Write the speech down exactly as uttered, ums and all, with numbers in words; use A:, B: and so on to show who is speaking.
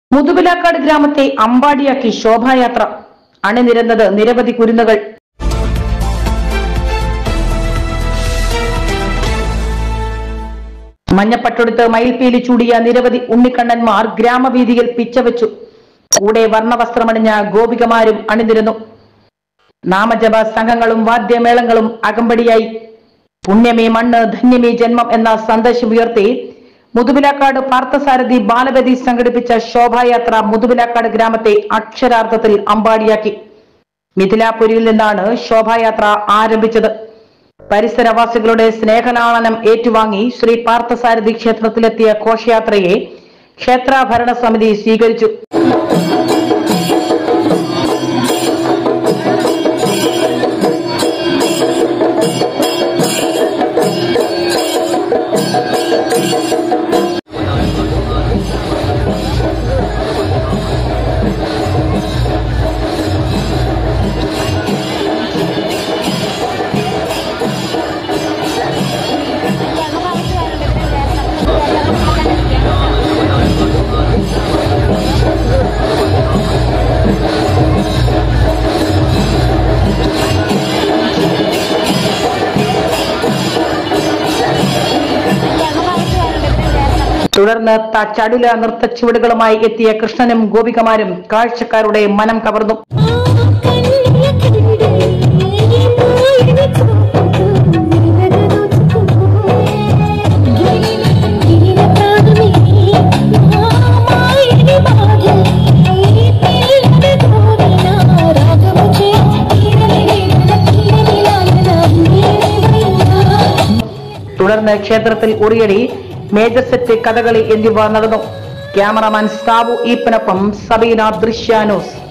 A: മുതുപിലാക്കാട് ഗ്രാമത്തെ അമ്പാടിയാക്കി ശോഭായാത്ര. അണിനിരന്നത് നിരവധി കുരുന്നുകൾ. മഞ്ഞപ്പട്ടൊടുത്ത് മയിൽപീലി ചൂടിയ നിരവധി ഉണ്ണിക്കണ്ണന്മാർ ഗ്രാമവീതിയിൽ പിച്ചവെച്ചു. കൂടെ വർണ്ണവസ്ത്രമണിഞ്ഞ ഗോപികമാരും അണിനിരന്നു. നാമജപ സംഘങ്ങളും വാദ്യമേളങ്ങളും അകമ്പടിയായി. പുണ്യമേ മണ്ണ് ധന്യമേ ജന്മം എന്ന സന്ദേശം ഉയർത്തി മുതുപിലാക്കാട് പാർത്ഥസാരഥി ബാലവേദി സംഘടിപ്പിച്ച ശോഭായാത്ര മുതുപിലാക്കാട് ഗ്രാമത്തെ അക്ഷരാർത്ഥത്തിൽ അമ്പാടിയാക്കി. മിഥിലാപുരിയിൽ നിന്നാണ് ശോഭായാത്ര ആരംഭിച്ചത്. പരിസരവാസികളുടെ സ്നേഹലാളനം ഏറ്റുവാങ്ങി ശ്രീ പാർത്ഥസാരഥി ക്ഷേത്രത്തിലെത്തിയ ഘോഷയാത്രയെ ക്ഷേത്ര ഭരണസമിതി സ്വീകരിച്ചു. തുടർന്ന് ചടുല നൃത്തച്ചുവടുകളുമായി എത്തിയ കൃഷ്ണനും ഗോപികമാരും കാഴ്ചക്കാരുടെ മനം കവർന്നു. തുടർന്ന് ക്ഷേത്രത്തിൽ ഉറിയടി, മേജർ സെറ്റ്, കഥകളി എന്നിവ നടന്നു. ക്യാമറമാൻ സാബു ഈപ്പനൊപ്പം സബീന, ദൃശ്യ ന്യൂസ്.